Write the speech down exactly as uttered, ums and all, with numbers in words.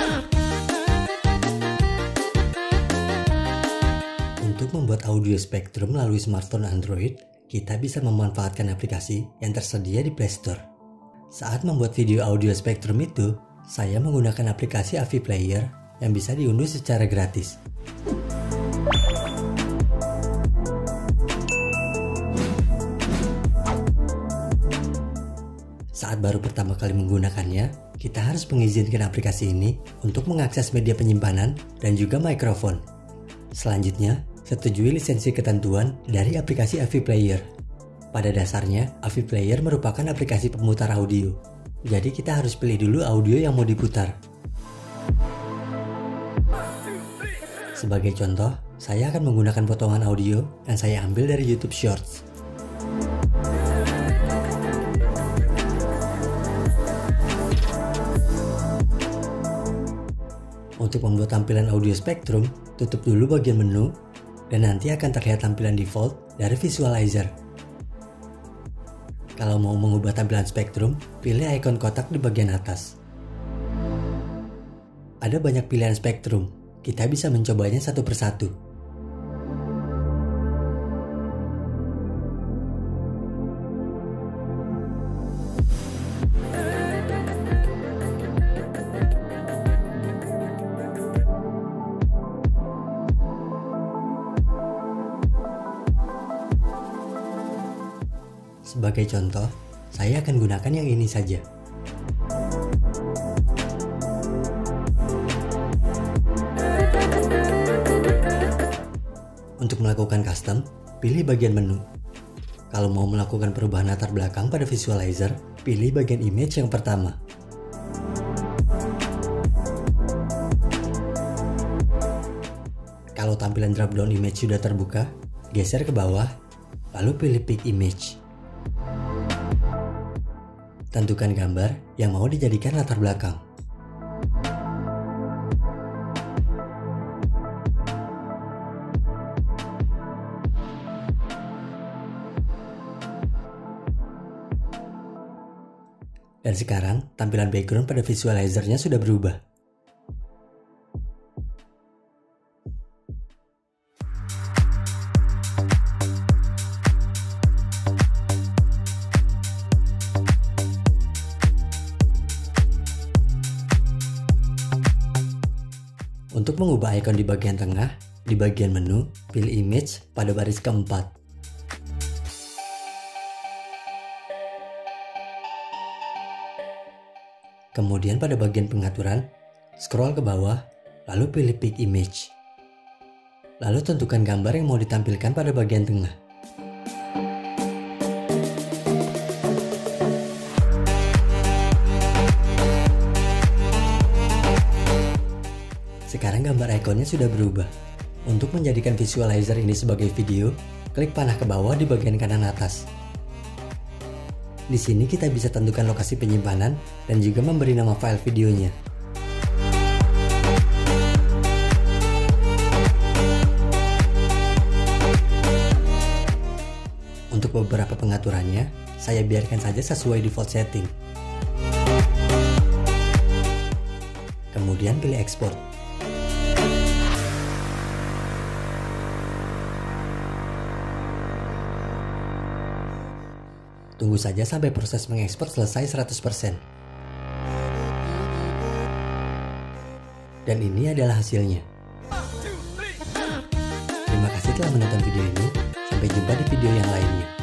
Untuk membuat audio spektrum melalui smartphone Android, kita bisa memanfaatkan aplikasi yang tersedia di Play Store. Saat membuat video audio spektrum itu, saya menggunakan aplikasi A V I Player yang bisa diunduh secara gratis. Saat baru pertama kali menggunakannya, kita harus mengizinkan aplikasi ini untuk mengakses media penyimpanan dan juga mikrofon. Selanjutnya, setujui lisensi ketentuan dari aplikasi A V I Player. Pada dasarnya, A V I Player merupakan aplikasi pemutar audio. Jadi kita harus pilih dulu audio yang mau diputar. Sebagai contoh, saya akan menggunakan potongan audio yang saya ambil dari YouTube Shorts. Untuk membuat tampilan audio spektrum, tutup dulu bagian menu, dan nanti akan terlihat tampilan default dari visualizer. Kalau mau mengubah tampilan spektrum, pilih ikon kotak di bagian atas. Ada banyak pilihan spektrum, kita bisa mencobanya satu persatu. Sebagai contoh, saya akan gunakan yang ini saja. Untuk melakukan custom, pilih bagian menu. Kalau mau melakukan perubahan latar belakang pada visualizer, pilih bagian image yang pertama. Kalau tampilan drop-down image sudah terbuka, geser ke bawah, lalu pilih pick image. Tentukan gambar yang mau dijadikan latar belakang. Dan sekarang, tampilan background pada visualizernya sudah berubah. Untuk mengubah ikon di bagian tengah, di bagian menu, pilih image pada baris keempat. Kemudian pada bagian pengaturan, scroll ke bawah, lalu pilih pick image. Lalu tentukan gambar yang mau ditampilkan pada bagian tengah. Sekarang gambar ikonnya sudah berubah. Untuk menjadikan visualizer ini sebagai video, klik panah ke bawah di bagian kanan atas. Di sini kita bisa tentukan lokasi penyimpanan dan juga memberi nama file videonya. Untuk beberapa pengaturannya, saya biarkan saja sesuai default setting. Kemudian pilih export. Tunggu saja sampai proses mengekspor selesai seratus persen. Dan ini adalah hasilnya. Terima kasih telah menonton video ini. Sampai jumpa di video yang lainnya.